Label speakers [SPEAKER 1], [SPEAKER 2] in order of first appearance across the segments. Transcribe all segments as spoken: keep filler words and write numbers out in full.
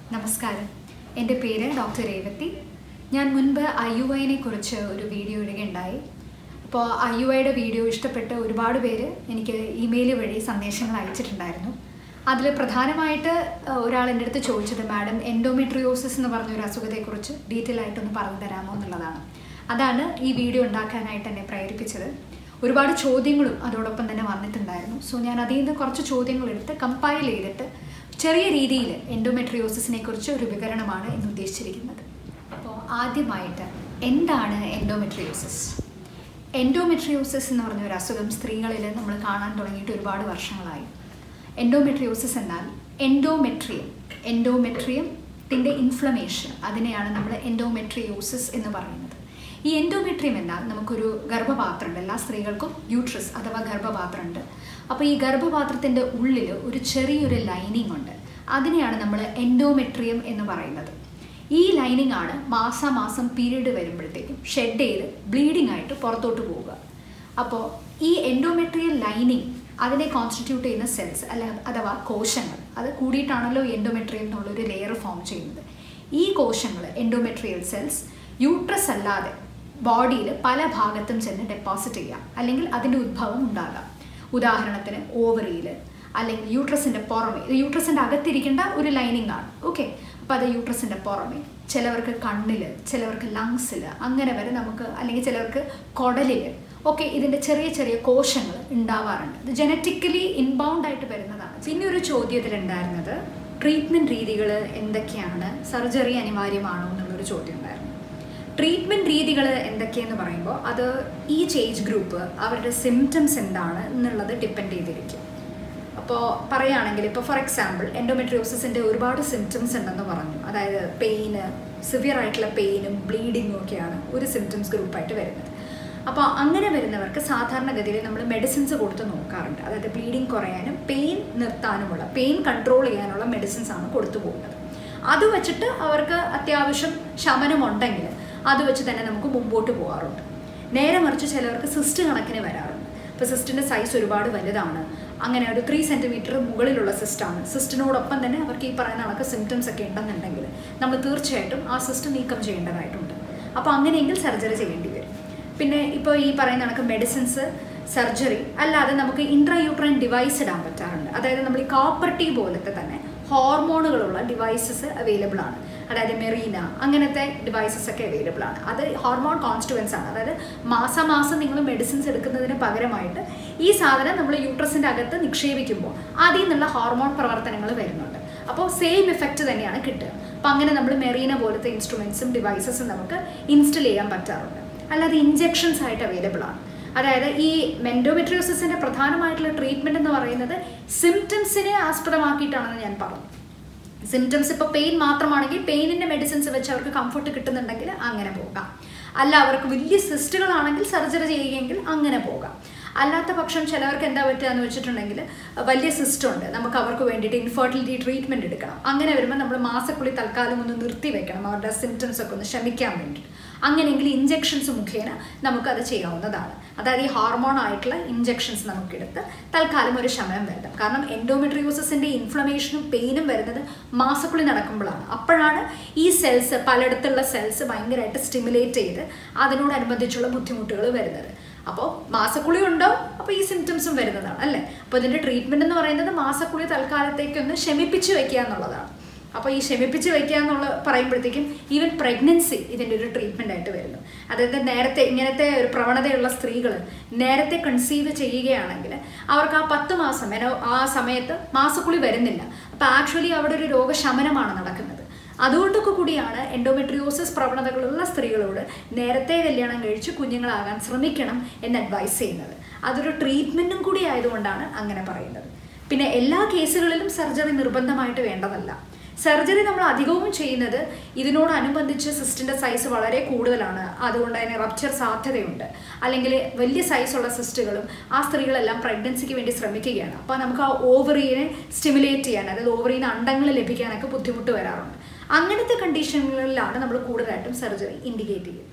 [SPEAKER 1] നമസ്കാരം. എൻ്റെ പേര് ഡോക്ടർ രേവതി. ഞാൻ മുൻപ് ഐ യു ഐനെ കുറിച്ച് ഒരു വീഡിയോ ഇടുകയുണ്ടായി. അപ്പോൾ ഐ യു ഐയുടെ വീഡിയോ ഇഷ്ടപ്പെട്ട് ഒരുപാട് പേര് എനിക്ക് ഇമെയിൽ വഴി സന്ദേശങ്ങൾ അയച്ചിട്ടുണ്ടായിരുന്നു. അതിൽ പ്രധാനമായിട്ട് ഒരാൾ എൻ്റെ അടുത്ത് ചോദിച്ചത്, മാഡം എൻഡോമെട്രിയോസിസ് എന്ന് പറഞ്ഞൊരു അസുഖത്തെക്കുറിച്ച് ഡീറ്റെയിൽ ആയിട്ടൊന്ന് പറഞ്ഞു തരാമോ എന്നുള്ളതാണ്. അതാണ് ഈ വീഡിയോ ഉണ്ടാക്കാനായിട്ട് എന്നെ പ്രേരിപ്പിച്ചത്. ഒരുപാട് ചോദ്യങ്ങളും അതോടൊപ്പം തന്നെ വന്നിട്ടുണ്ടായിരുന്നു. സോ ഞാൻ അതിൽ നിന്ന് കുറച്ച് ചോദ്യങ്ങളെടുത്ത് കമ്പൈൽ ചെയ്തിട്ട് ചെറിയ രീതിയിൽ എൻഡോമെട്രിയോസിസിനെ കുറിച്ച് ഒരു വിവരണമാണ് ഇന്ന് ഉദ്ദേശിച്ചിരിക്കുന്നത്. അപ്പോൾ ആദ്യമായിട്ട് എന്താണ് എൻഡോമെട്രിയോസിസ്? എൻഡോമെട്രിയോസിസ് എന്ന് പറഞ്ഞ ഒരു അസുഖം സ്ത്രീകളിൽ നമ്മൾ കാണാൻ തുടങ്ങിയിട്ട് ഒരുപാട് വർഷങ്ങളായി. എൻഡോമെട്രിയോസിസ് എന്നാൽ എൻഡോമെട്രിയം എൻഡോമെട്രിയത്തിൻ്റെ ഇൻഫ്ലമേഷൻ, അതിനെയാണ് നമ്മൾ എൻഡോമെട്രിയോസിസ് എന്ന് പറയുന്നത്. ഈ എൻഡോമെട്രിയം എന്നാൽ നമുക്കൊരു ഗർഭപാത്രമുണ്ട്. എല്ലാ സ്ത്രീകൾക്കും യൂട്രസ് അഥവാ ഗർഭപാത്രമുണ്ട്. അപ്പോൾ ഈ ഗർഭപാത്രത്തിൻ്റെ ഉള്ളിൽ ഒരു ചെറിയൊരു ലൈനിങ് ഉണ്ട്. അതിനെയാണ് നമ്മൾ എൻഡോമെട്രിയം എന്ന് പറയുന്നത്. ഈ ലൈനിങ് ആണ് മാസാമാസം പീരീഡ് വരുമ്പോഴത്തേക്കും ഷെഡ് ചെയ്ത് ബ്ലീഡിംഗ് ആയിട്ട് പുറത്തോട്ട് പോവുക. അപ്പോൾ ഈ എൻഡോമെട്രിയൽ ലൈനിങ് അതിനെ കോൺസ്റ്റിറ്റ്യൂട്ട് ചെയ്യുന്ന സെൽസ് അല്ല അഥവാ കോശങ്ങൾ, അത് കൂടിയിട്ടാണല്ലോ എൻഡോമെട്രിയം എന്നുള്ളൊരു ലെയർ ഫോം ചെയ്യുന്നത്. ഈ കോശങ്ങൾ എൻഡോമെട്രിയൽ സെൽസ് യൂട്രസ് അല്ലാതെ ബോഡിയിൽ പല ഭാഗത്തും ചെന്ന് ഡെപ്പോസിറ്റ് ചെയ്യാം, അല്ലെങ്കിൽ അതിൻ്റെ ഉദ്ഭവം ഉണ്ടാകാം. ഉദാഹരണത്തിന് ഓവറിയിൽ, അല്ലെങ്കിൽ യൂട്രസിൻ്റെ പുറമെ. ഇത് യൂട്രസിൻ്റെ അകത്തിരിക്കേണ്ട ഒരു ലൈനിങ് ആണ്. ഓക്കെ, അപ്പോൾ അത് യൂട്രസിൻ്റെ പുറമെ, ചിലവർക്ക് കണ്ണിൽ, ചിലവർക്ക് ലങ്സിൽ, അങ്ങനെ വരെ നമുക്ക്, അല്ലെങ്കിൽ ചിലവർക്ക് കുടലിൽ ഒക്കെ ഇതിൻ്റെ ചെറിയ ചെറിയ കോശങ്ങൾ ഉണ്ടാവാറുണ്ട്. ഇത് ജനറ്റിക്കലി ഇൻബൗണ്ട് ആയിട്ട് വരുന്നതാണ്. പിന്നെ ഒരു ചോദ്യത്തിലുണ്ടായിരുന്നത് ട്രീറ്റ്മെൻറ്റ് രീതികൾ എന്തൊക്കെയാണ്, സർജറി അനിവാര്യമാണോ എന്നുള്ളൊരു ചോദ്യം ഉണ്ടായിരുന്നു. ട്രീറ്റ്മെൻറ്റ് രീതികൾ എന്തൊക്കെയെന്ന് പറയുമ്പോൾ അത് ഈച്ച് ഏജ് ഗ്രൂപ്പ് അവരുടെ സിംറ്റംസ് എന്താണ് എന്നുള്ളത് ഡിപ്പെൻഡ് ചെയ്തിരിക്കും. അപ്പോൾ പറയുകയാണെങ്കിൽ, ഇപ്പോൾ ഫോർ എക്സാമ്പിൾ എൻഡോമെട്രിയോസിസിൻ്റെ ഒരുപാട് സിംറ്റംസ് ഉണ്ടെന്ന് പറഞ്ഞു. അതായത് പെയിന്, സിവിയർ ആയിട്ടുള്ള പെയിനും ബ്ലീഡിങ്ങും ഒക്കെയാണ് ഒരു സിംറ്റംസ് ഗ്രൂപ്പായിട്ട് വരുന്നത്. അപ്പോൾ അങ്ങനെ വരുന്നവർക്ക് സാധാരണഗതിയിൽ നമ്മൾ മെഡിസിൻസ് കൊടുത്ത് നോക്കാറുണ്ട്. അതായത് ബ്ലീഡിങ് കുറയാനും പെയിൻ നിർത്താനുമുള്ള, പെയിൻ കൺട്രോൾ ചെയ്യാനുള്ള മെഡിസിൻസ് ആണ് കൊടുത്തു പോകുന്നത്. അത് വെച്ചിട്ട് അവർക്ക് അത്യാവശ്യം ശമനമുണ്ടെങ്കിൽ അത് വെച്ച് തന്നെ നമുക്ക് മുമ്പോട്ട് പോകാറുണ്ട്. നേരെ മറിച്ച് ചിലവർക്ക് സിസ്റ്റ് കണക്കിന് വരാറുണ്ട്. ഇപ്പോൾ സിസ്റ്റിൻ്റെ സൈസ് ഒരുപാട് വലുതാണ്, അങ്ങനെ ഒരു ത്രീ സെൻറ്റിമീറ്റർ മുകളിലുള്ള സിസ്റ്റാണ്. സിസ്റ്റിനോടൊപ്പം തന്നെ അവർക്ക് ഈ പറയുന്ന കണക്ക് സിംറ്റംസ് ഒക്കെ ഉണ്ടെന്നുണ്ടെങ്കിൽ നമ്മൾ തീർച്ചയായിട്ടും ആ സിസ്റ്റ് നീക്കം ചെയ്യേണ്ടതായിട്ടുണ്ട്. അപ്പോൾ അങ്ങനെയെങ്കിൽ സർജറി ചെയ്യേണ്ടി വരും. പിന്നെ ഇപ്പോൾ ഈ പറയുന്ന കണക്ക് മെഡിസിൻസ്, സർജറി അല്ലാതെ നമുക്ക് ഇൻട്രായൂട്രൈൻ ഡിവൈസ് ഇടാൻ പറ്റാറുണ്ട്. അതായത് നമ്മൾ ഈ കോപ്പർ ടീ പോലത്തെ തന്നെ ഹോർമോണുകളുള്ള ഡിവൈസസ് അവൈലബിൾ ആണ്. അതായത് മെറീന, അങ്ങനത്തെ ഡിവൈസസ് ഒക്കെ അവൈലബിൾ ആണ്. അത് ഹോർമോൺ കോൺസ്റ്റുവൻസ് ആണ്. അതായത് മാസമാസം നിങ്ങൾ മെഡിസിൻസ് എടുക്കുന്നതിന് പകരമായിട്ട് ഈ സാധനം നമ്മൾ യൂട്രസിൻ്റെ അകത്ത് നിക്ഷേപിക്കുമ്പോൾ അതിൽ നിന്നുള്ള ഹോർമോൺ പ്രവർത്തനങ്ങൾ വരുന്നുണ്ട്. അപ്പോൾ സെയിം ഇഫക്റ്റ് തന്നെയാണ് കിട്ടുക. അപ്പോൾ അങ്ങനെ നമ്മൾ മെറീന പോലത്തെ ഇൻസ്ട്രുമെൻസും ഡിവൈസസും നമുക്ക് ഇൻസ്റ്റൽ ചെയ്യാൻ പറ്റാറുണ്ട്. അല്ലാതെ ഇഞ്ചെക്ഷൻസ് ആയിട്ട് അവൈലബിൾ ആണ്. അതായത് ഈ എൻഡോമെട്രിയോസിസിൻ്റെ പ്രധാനമായിട്ടുള്ള ട്രീറ്റ്മെൻറ്റ് എന്ന് പറയുന്നത് സിംറ്റംസിനെ ആസ്പദമാക്കിയിട്ടാണെന്ന് ഞാൻ പറഞ്ഞു. സിംറ്റംസ് ഇപ്പോൾ പെയിൻ മാത്രമാണെങ്കിൽ പെയിനിൻ്റെ മെഡിസിൻസ് വെച്ച് അവർക്ക് കംഫർട്ട് കിട്ടുന്നുണ്ടെങ്കിൽ അങ്ങനെ പോകാം. അല്ല അവർക്ക് വലിയ സിസ്റ്റുകളാണെങ്കിൽ സർജറി ചെയ്യുകയെങ്കിൽ അങ്ങനെ പോകാം. അല്ലാത്ത പക്ഷം ചിലവർക്ക് എന്താ പറ്റുക എന്ന് വെച്ചിട്ടുണ്ടെങ്കിൽ വലിയ സിസ്റ്റം ഉണ്ട്, നമുക്ക് അവർക്ക് വേണ്ടിയിട്ട് ഇൻഫെർട്ടിലിറ്റി ട്രീറ്റ്മെൻറ്റ് എടുക്കണം. അങ്ങനെ വരുമ്പോൾ നമ്മൾ മാസക്കുള്ളി തൽക്കാലം ഒന്ന് നിർത്തി വെക്കണം, അവരുടെ സിംറ്റംസ് ഒക്കെ ഒന്ന് ശമിക്കാൻ വേണ്ടിയിട്ട്. അങ്ങനെയെങ്കിൽ ഇഞ്ചെക്ഷൻസ് മുഖേന നമുക്കത് ചെയ്യാവുന്നതാണ്. അതായത് ഈ ഹോർമോൺ ആയിട്ടുള്ള ഇഞ്ചെക്ഷൻസ് നമുക്കെടുത്ത് തൽക്കാലം ഒരു ശമനം വരുത്താം. കാരണം എൻഡോമെട്രിയോസിസിൻ്റെ ഇൻഫ്ലമേഷനും പെയിനും വരുന്നത് മാസക്കുള്ളി നടക്കുമ്പോഴാണ്. അപ്പോഴാണ് ഈ സെൽസ്, പലയിടത്തുള്ള സെൽസ് ഭയങ്കരമായിട്ട് സ്റ്റിമുലേറ്റ് ചെയ്ത് അതിനോടനുബന്ധിച്ചുള്ള ബുദ്ധിമുട്ടുകൾ വരുന്നത്. അപ്പോൾ മാസക്കുളി ഉണ്ടോ, അപ്പോൾ ഈ സിംറ്റംസും വരുന്നതാണ് അല്ലേ. അപ്പോൾ ഇതിൻ്റെ ട്രീറ്റ്മെൻറ്റ് എന്ന് പറയുന്നത് മാസക്കുളി തൽക്കാലത്തേക്കൊന്ന് ശമിപ്പിച്ച് വയ്ക്കുക എന്നുള്ളതാണ്. അപ്പോൾ ഈ ശമിപ്പിച്ച് വയ്ക്കുക എന്നുള്ള പറയുമ്പോഴത്തേക്കും ഈവൻ പ്രഗ്നൻസി ഇതിൻ്റെ ഒരു ട്രീറ്റ്മെൻ്റ് ആയിട്ട് വരുന്നു. അതായത് നേരത്തെ ഇങ്ങനത്തെ ഒരു പ്രവണതയുള്ള സ്ത്രീകൾ നേരത്തെ കൺസീവ് ചെയ്യുകയാണെങ്കിൽ അവർക്ക് ആ പത്ത് മാസം ആ സമയത്ത് മാസക്കുളി വരുന്നില്ല. അപ്പോൾ ആക്ച്വലി അവിടെ ഒരു രോഗശമനമാണ് നടക്കുന്നത്. അതുകൊണ്ടൊക്കെ കൂടിയാണ് എൻഡോമെട്രിയോസിസ് പ്രവണതകളുള്ള സ്ത്രീകളോട് നേരത്തെ കല്യാണം കഴിച്ച് കുഞ്ഞുങ്ങളാകാൻ ശ്രമിക്കണം എന്ന് അഡ്വൈസ് ചെയ്യുന്നത്. അതൊരു ട്രീറ്റ്മെൻറ്റും കൂടി ആയതുകൊണ്ടാണ് അങ്ങനെ പറയുന്നത്. പിന്നെ എല്ലാ കേസുകളിലും സർജറി നിർബന്ധമായിട്ട് വേണ്ടതല്ല. സർജറി നമ്മൾ അധികവും ചെയ്യുന്നത് ഇതിനോടനുബന്ധിച്ച് സിസ്റ്റിൻ്റെ സൈസ് വളരെ കൂടുതലാണ്, അതുകൊണ്ട് അതിന് റപ്ചർ സാധ്യതയുണ്ട്. അല്ലെങ്കിൽ വലിയ സൈസുള്ള സിസ്റ്റുകളും ആ സ്ത്രീകളെല്ലാം പ്രഗ്നൻസിക്ക് വേണ്ടി ശ്രമിക്കുകയാണ്. അപ്പോൾ നമുക്ക് ആ ഓവറിയെ സ്റ്റിമുലേറ്റ് ചെയ്യാൻ, അതായത് ഓവറിയിൽ നിന്ന് അണ്ടങ്ങൾ ലഭിക്കാനൊക്കെ ബുദ്ധിമുട്ട് വരാറുണ്ട്. അങ്ങനത്തെ കണ്ടീഷനുകളിലാണ് നമ്മൾ കൂടുതലായിട്ടും സർജറി ഇൻഡിക്കേറ്റ് ചെയ്യുന്നത്.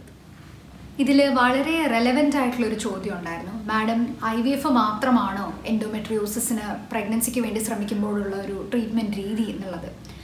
[SPEAKER 1] ഇതിൽ വളരെ റെലവൻ്റ് ആയിട്ടുള്ളൊരു ചോദ്യം ഉണ്ടായിരുന്നു, മാഡം ഐ വി എഫ് മാത്രമാണോ എൻഡോമെട്രിയോസിസിന് പ്രഗ്നൻസിക്ക് വേണ്ടി ശ്രമിക്കുമ്പോഴുള്ള ഒരു ട്രീറ്റ്മെൻറ്റ് രീതി എന്നുള്ളത്.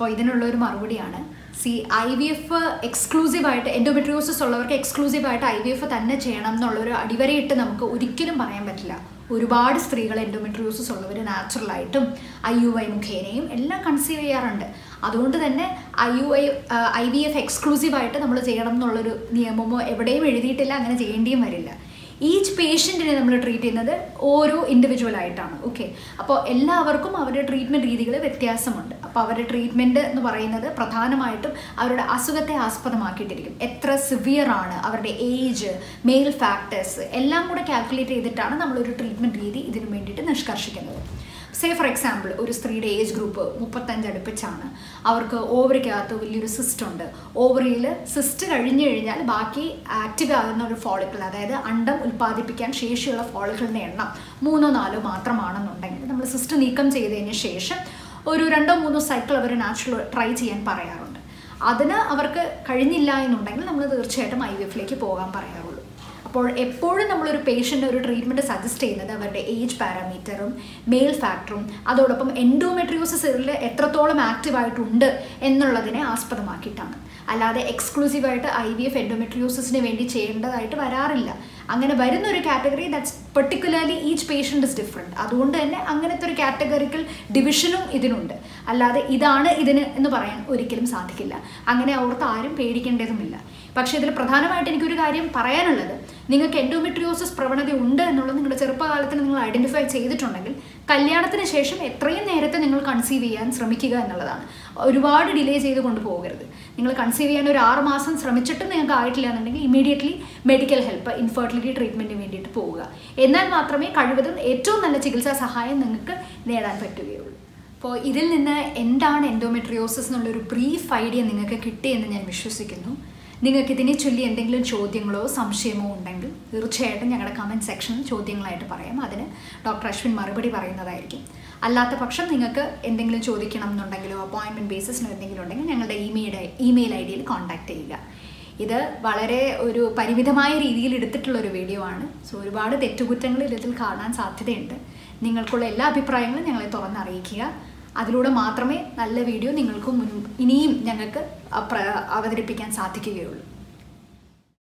[SPEAKER 1] അപ്പോൾ ഇതിനുള്ളൊരു മറുപടിയാണ്. സി ഐ വി എഫ് എക്സ്ക്ലൂസീവായിട്ട് എൻഡോമെട്രിയോസിസ് ഉള്ളവർക്ക് എക്സ്ക്ലൂസീവായിട്ട് ഐ വി എഫ് തന്നെ ചെയ്യണം എന്നുള്ളൊരു അടിവരയിട്ട് നമുക്ക് ഒരിക്കലും പറയാൻ പറ്റില്ല. ഒരുപാട് സ്ത്രീകൾ എൻഡോമെട്രിയോസിസ് ഉള്ളവർ നാച്ചുറലായിട്ടും ഐ യു ഐ മുഖേനയും എല്ലാം കൺസീവ് ചെയ്യാറുണ്ട്. അതുകൊണ്ട് തന്നെ I U I I V F എക്സ്ക്ലൂസീവായിട്ട് നമ്മൾ ചെയ്യണം എന്നുള്ളൊരു നിയമമോ എവിടെയും എഴുതിയിട്ടില്ല, അങ്ങനെ ചെയ്യേണ്ടിയും വരില്ല. ഈച്ച് പേഷ്യൻറ്റിനെ നമ്മൾ ട്രീറ്റ് ചെയ്യുന്നത് ഓരോ ഇൻഡിവിജ്വൽ ആയിട്ടാണ്. ഓക്കെ, അപ്പോൾ എല്ലാവർക്കും അവരുടെ ട്രീറ്റ്മെൻറ്റ് രീതികൾ വ്യത്യാസമുണ്ട്. അപ്പോൾ അവരുടെ ട്രീറ്റ്മെൻറ്റ് എന്ന് പറയുന്നത് പ്രധാനമായിട്ടും അവരുടെ അസുഖത്തെ ആസ്പദമാക്കിയിട്ടിരിക്കും. എത്ര സിവിയർ ആണ്, അവരുടെ ഏജ്, മെയിൽ ഫാക്ടേഴ്സ് എല്ലാം കൂടെ കാൽക്കുലേറ്റ് ചെയ്തിട്ടാണ് നമ്മളൊരു ട്രീറ്റ്മെൻറ്റ് രീതി ഇതിനു വേണ്ടിയിട്ട് നിഷ്കർഷിക്കുന്നത്. സേ ഫോർ എക്സാമ്പിൾ, ഒരു സ്ത്രീയുടെ ഏജ് ഗ്രൂപ്പ് മുപ്പത്തഞ്ച് അടുപ്പിച്ചാണ്, അവർക്ക് ഓവറിക്കകത്ത് വലിയൊരു സിസ്റ്റ് ഉണ്ട്. ഓവറിയിൽ സിസ്റ്റ് കഴിഞ്ഞു കഴിഞ്ഞാൽ ബാക്കി ആക്റ്റീവ് ആകുന്ന ഒരു ഫോളിക്കിൾ, അതായത് അണ്ടം ഉൽപ്പാദിപ്പിക്കാൻ ശേഷിയുള്ള ഫോളിക്കിളിൻ്റെ എണ്ണം മൂന്നോ നാലോ മാത്രമാണെന്നുണ്ടെങ്കിൽ നമ്മൾ സിസ്റ്റ് നീക്കം ചെയ്തതിന് ശേഷം ഒരു രണ്ടോ മൂന്നോ സൈക്കിൾ അവർ നാച്ചുറൽ ട്രൈ ചെയ്യാൻ പറയാറുണ്ട്. അതിന് അവർക്ക് കഴിഞ്ഞില്ല എന്നുണ്ടെങ്കിൽ നമ്മൾ തീർച്ചയായിട്ടും ഐ വി എഫിലേക്ക് പോകാൻ പറയാറുള്ളൂ. അപ്പോൾ എപ്പോഴും നമ്മളൊരു പേഷ്യൻ്റ് ഒരു ട്രീറ്റ്മെൻറ്റ് സജസ്റ്റ് ചെയ്യുന്നത് അവരുടെ ഏജ് പാരാമീറ്ററും മെയിൽ ഫാക്ടറും അതോടൊപ്പം എൻഡോമെട്രിയോസിസിൽ എത്രത്തോളം ആക്റ്റീവായിട്ടുണ്ട് എന്നുള്ളതിനെ ആസ്പദമാക്കിയിട്ടാണ്. അല്ലാതെ എക്സ്ക്ലൂസീവായിട്ട് ഐ വി എഫ് എൻഡോമെട്രിയോസിസിന് വേണ്ടി ചെയ്യേണ്ടതായിട്ട് വരാറില്ല. അങ്ങനെ വരുന്ന ഒരു category that's particularly each patient is different. അതുകൊണ്ട് തന്നെ അങ്ങനത്തെ ഒരു കാറ്റഗറിക്കൽ ഡിവിഷനും ഇതിനുണ്ട്. അല്ലാതെ ഇതാണ് ഇതിന് എന്ന് പറയാൻ ഒരിക്കലും സാധിക്കില്ല. അങ്ങനെ ഓർത്ത് ആരും പേടിക്കേണ്ടതുമില്ല. പക്ഷേ ഇതിൽ പ്രധാനമായിട്ട് എനിക്കൊരു കാര്യം പറയാനുള്ളത്, നിങ്ങൾക്ക് എൻഡോമെട്രിയോസിസ് പ്രവണത ഉണ്ട് എന്നുള്ളത് നിങ്ങളുടെ ചെറുപ്പകാലത്തിൽ നിങ്ങൾ ഐഡൻറ്റിഫൈ ചെയ്തിട്ടുണ്ടെങ്കിൽ കല്യാണത്തിന് ശേഷം എത്രയും നേരത്തെ നിങ്ങൾ കൺസീവ് ചെയ്യാൻ ശ്രമിക്കുക എന്നുള്ളതാണ്. ഒരുപാട് ഡിലേ ചെയ്ത് കൊണ്ടുപോകരുത്. നിങ്ങൾ കൺസീവ് ചെയ്യാൻ ഒരു ആറ് മാസം ശ്രമിച്ചിട്ടും നിങ്ങൾക്ക് ആയിട്ടില്ല എന്നുണ്ടെങ്കിൽ ഇമീഡിയറ്റ്ലി മെഡിക്കൽ ഹെൽപ്പ്, ഇൻഫെർട്ടിലിറ്റി ട്രീറ്റ്മെൻറ്റിന് വേണ്ടിയിട്ട് പോവുക. എന്നാൽ മാത്രമേ കഴിവതും ഏറ്റവും നല്ല ചികിത്സാ സഹായം നിങ്ങൾക്ക് നേടാൻ പറ്റുകയുള്ളൂ. അപ്പോൾ ഇതിൽ നിന്ന് എന്താണ് എൻഡോമെട്രിയോസിസ് എന്നുള്ളൊരു ബ്രീഫ് ഐഡിയ നിങ്ങൾക്ക് കിട്ടിയെന്ന് ഞാൻ വിശ്വസിക്കുന്നു. നിങ്ങൾക്ക് ഇതിനെ ചൊല്ലി എന്തെങ്കിലും ചോദ്യങ്ങളോ സംശയമോ ഉണ്ടെങ്കിൽ തീർച്ചയായിട്ടും ഞങ്ങളുടെ കമൻറ്റ് സെക്ഷനിൽ ചോദ്യങ്ങളായിട്ട് പറയാം. അതിന് ഡോക്ടർ അശ്വിൻ മറുപടി പറയുന്നതായിരിക്കും. അല്ലാത്ത പക്ഷം നിങ്ങൾക്ക് എന്തെങ്കിലും ചോദിക്കണം എന്നുണ്ടെങ്കിലോ അപ്പോയിൻമെൻറ്റ് ബേസിസിനോ എന്തെങ്കിലും ഉണ്ടെങ്കിൽ ഞങ്ങളുടെ ഇമെയിൽ ഇമെയിൽ ഐ ഡിയിൽ കോൺടാക്റ്റ് ചെയ്യുക. ഇത് വളരെ ഒരു പരിമിതമായ രീതിയിൽ എടുത്തിട്ടുള്ളൊരു വീഡിയോ ആണ്. സോ ഒരുപാട് തെറ്റുകുറ്റങ്ങൾ ഇതിൽ കാണാൻ സാധ്യതയുണ്ട്. നിങ്ങൾക്കുള്ള എല്ലാ അഭിപ്രായങ്ങളും ഞങ്ങളെ തുറന്നറിയിക്കുക. അതിലൂടെ മാത്രമേ നല്ല വീഡിയോ നിങ്ങൾക്ക് മുൻ ഇനിയും ഞങ്ങൾക്ക് അവതരിപ്പിക്കാൻ സാധിക്കുകയുള്ളൂ.